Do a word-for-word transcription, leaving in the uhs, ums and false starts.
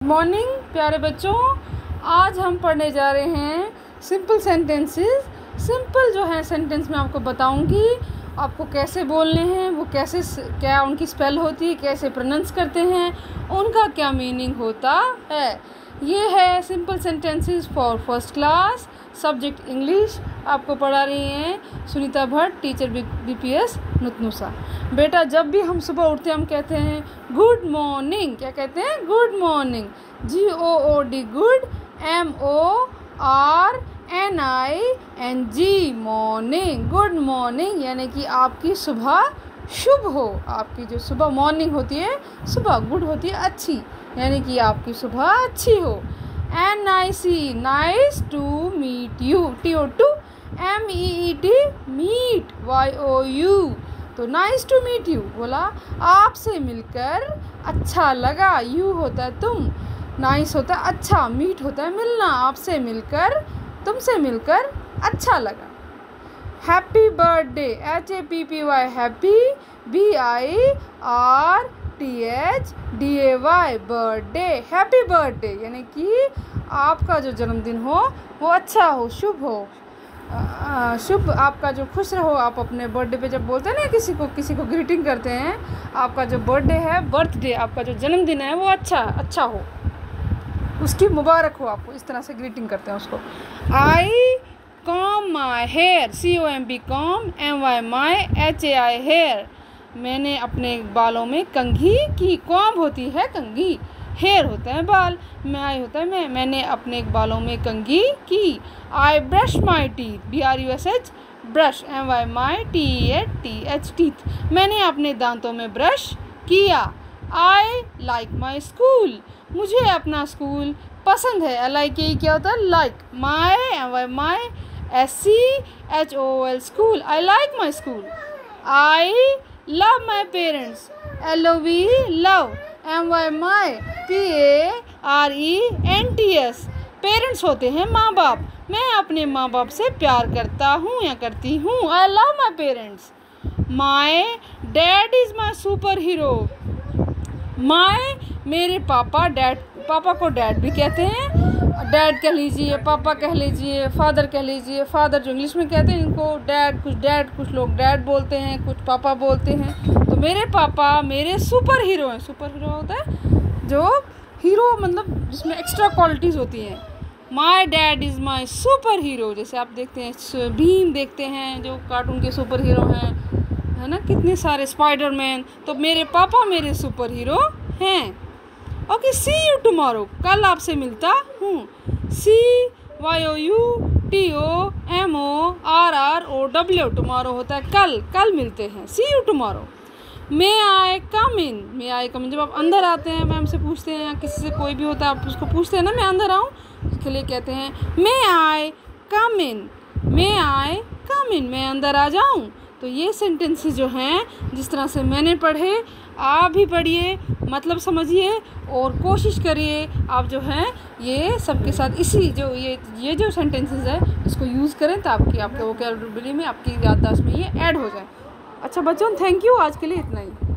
Morning प्यारे बच्चों, आज हम पढ़ने जा रहे हैं सिंपल सेंटेंसेस। सिंपल जो है सेंटेंस मैं आपको बताऊंगी, आपको कैसे बोलने हैं, वो कैसे क्या उनकी स्पेल होती है, कैसे प्रोनाउंस करते हैं, उनका क्या मीनिंग होता है। ये है simple sentences for first class, subject English. आपको पढ़ा रही हैं Sunita Bhatt, teacher B P S नुतनुसा। बेटा, जब भी हम सुबह उठते हैं हम कहते हैं गुड मॉर्निंग। क्या कहते हैं? Good morning. G O O D good, M O R N I N G morning. Good morning यानी कि आपकी सुबह शुभ हो। आपकी जो सुबह मॉर्निंग होती है, सुबह गुड होती है अच्छी, यानी कि आपकी सुबह अच्छी हो। N I C nice to meet you, T O to, M E E T meet, Y O U. तो नाइस टू मीट यू बोला आपसे मिलकर अच्छा लगा। यू होता है तुम, नाइस होता है अच्छा, मीट होता है मिलना। आपसे मिलकर, तुमसे मिलकर अच्छा लगा। Happy birthday, H A P P Y, happy, B I R T H D A Y, birthday. Happy birthday यानी कि आपका जो जन्मदिन हो वो अच्छा हो, शुभ हो, शुभ, आपका जो खुश रहो। आप अपने बर्थडे पे जब बोलते हैं ना किसी को किसी को ग्रीटिंग करते हैं, आपका जो बर्थडे है, बर्थडे, आपका जो जन्मदिन है वो अच्छा अच्छा हो, उसकी मुबारक हो आपको, इस तरह से ग्रीटिंग करते हैं उसको। I comb my hair, C O M B comb, M Y my, H A I hair. मैंने अपने बालों में कंघी की। कॉम होती है कंघी, हेयर होता है बाल, मैं होता है मैं। मैंने अपने बालों में कंघी की। I brush my teeth, B R U S H, brush, M Y my T A T H, teeth. मैंने अपने दांतों में ब्रश किया। आई लाइक माई स्कूल, मुझे अपना स्कूल पसंद है। एल आई के क्या होता है? Like. My, M Y my, S C H O L, school. I like my school. I love my parents, L O V, love, M Y my, P A R E N T S. Parents होते हैं माँ बाप। मैं अपने माँ बाप से प्यार करता हूँ या करती हूँ। I love my parents. My dad is my super hero. My, मेरे पापा, डैड, पापा को डैड भी कहते हैं। डैड कह लीजिए, पापा कह लीजिए, फादर कह लीजिए। फादर जो इंग्लिश में कहते हैं इनको डैड, कुछ डैड, कुछ लोग डैड बोलते हैं, कुछ पापा बोलते हैं। तो मेरे पापा मेरे सुपर हीरो हैं। सुपर हीरो होता है जो हीरो, मतलब जिसमें एक्स्ट्रा क्वालिटीज़ होती हैं। My dad is my super hero. जैसे आप देखते हैं भीम, देखते हैं जो कार्टून के सुपर हीरो हैं, है ना, कितने सारे, स्पाइडरमैन। तो मेरे पापा मेरे सुपर हीरो हैं। ओके, सी यू टुमारो, कल आपसे मिलता हूँ। See Y O U T O M O R R O W, tomorrow होता है कल, कल मिलते हैं। सी यू टुमारो। मे आई कम इन, मे आई कम इन, जब आप अंदर आते हैं, मैम से पूछते हैं या किसी से, कोई भी होता है, आप उसको पूछते हैं ना मैं अंदर आऊँ, उसके लिए कहते हैं मे आई कम इन, मे आई कम इन, मैं अंदर आ जाऊँ। तो ये सेंटेंसेस जो हैं, जिस तरह से मैंने पढ़े, आप भी पढ़िए, मतलब समझिए और कोशिश करिए आप जो हैं ये सबके साथ इसी जो ये ये जो सेंटेंसेस है इसको यूज़ करें, ताकि आपके वोकैबुलरी में, आपकी याददाश्त में ये ऐड हो जाए। अच्छा बच्चों, थैंक यू, आज के लिए इतना ही।